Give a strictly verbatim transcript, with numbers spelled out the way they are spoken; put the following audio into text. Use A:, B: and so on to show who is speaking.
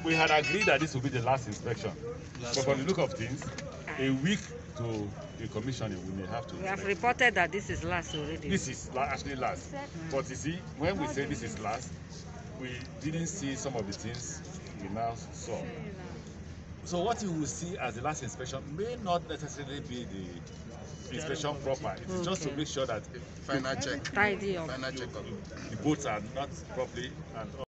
A: we had agreed that this would be the last inspection. Last but from the look of things, a week to the commissioning, we may have to.
B: We have reported that this is last already.
A: This is actually last. Mm. But you see, when we say this is last, we didn't see some of the things we now saw. So what you will see as the last inspection may not necessarily be the inspection proper. It's okay. Just to make sure that
C: final check,
B: tidy up.
C: final check of
A: the boats are not properly and